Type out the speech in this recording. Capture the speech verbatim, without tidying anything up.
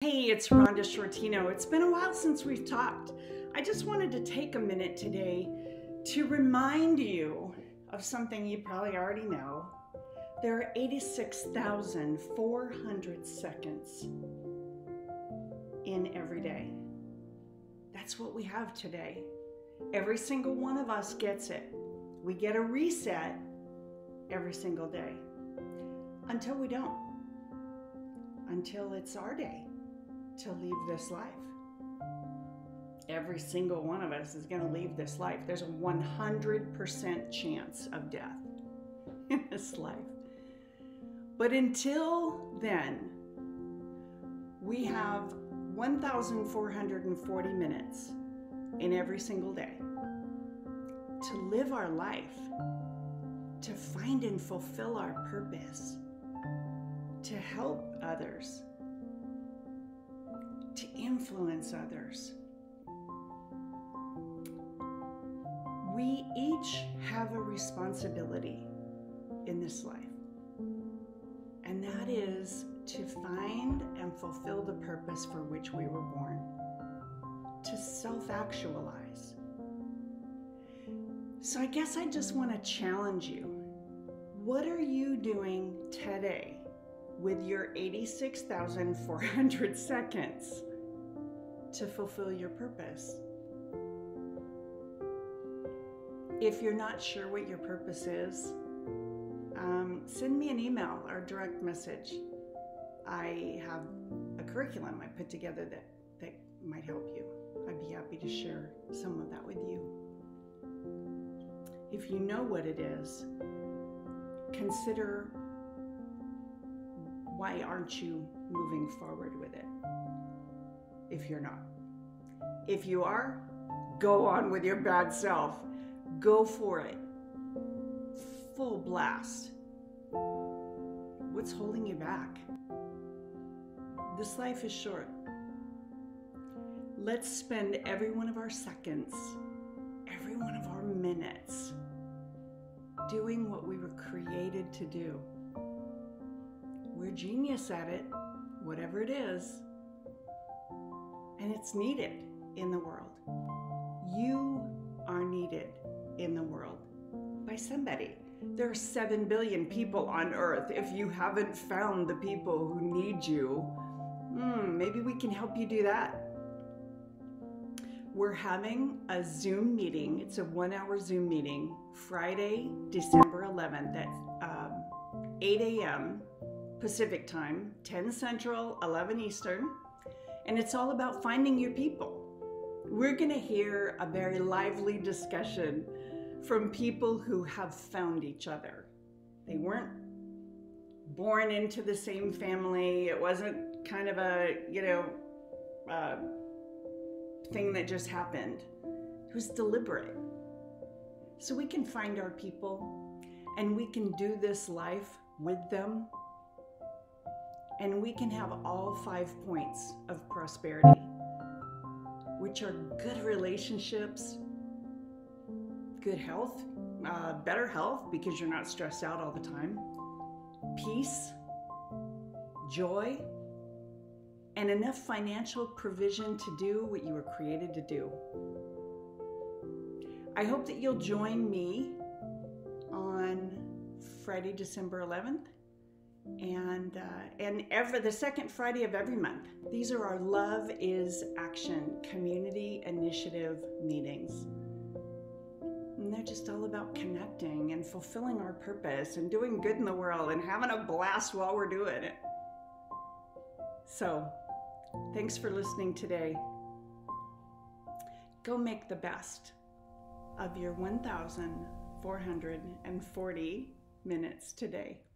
Hey, it's Rhonda Sciortino. It's been a while since we've talked. I just wanted to take a minute today to remind you of something you probably already know. There are eighty-six thousand four hundred seconds in every day. That's what we have today. Every single one of us gets it. We get a reset every single day until we don't. Until it's our day to leave this life. Every single one of us is going to leave this life. There's a one hundred percent chance of death in this life. But until then, we have one thousand four hundred forty minutes in every single day to live our life, to find and fulfill our purpose, to help others, to influence others. We each have a responsibility in this life, and that is to find and fulfill the purpose for which we were born, to self-actualize. So I guess I just want to challenge you. What are you doing today with your eighty-six thousand four hundred seconds to fulfill your purpose? If you're not sure what your purpose is, um, send me an email or a direct message. I have a curriculum I put together that, that might help you. I'd be happy to share some of that with you. If you know what it is, consider why aren't you moving forward with it if you're not? If you are, go on with your bad self. Go for it. Full blast. What's holding you back? This life is short. Let's spend every one of our seconds, every one of our minutes doing what we were created to do. We're genius at it, whatever it is, and it's needed in the world. You are needed in the world by somebody. There are seven billion people on Earth. If you haven't found the people who need you, hmm, maybe we can help you do that. We're having a Zoom meeting. It's a one-hour Zoom meeting, Friday, December eleventh at um, eight a m Pacific time, ten Central, eleven Eastern, and it's all about finding your people. We're going to hear a very lively discussion from people who have found each other. They weren't born into the same family. It wasn't kind of a, you know, uh, thing that just happened. It was deliberate. So we can find our people and we can do this life with them. And we can have all five points of prosperity, which are good relationships, good health, uh, better health because you're not stressed out all the time, peace, joy, and enough financial provision to do what you were created to do. I hope that you'll join me on Friday, December eleventh. And uh, and every the second Friday of every month. These are our Love is Action community initiative meetings. And they're just all about connecting and fulfilling our purpose and doing good in the world and having a blast while we're doing it. So, thanks for listening today. Go make the best of your one thousand four hundred forty minutes today.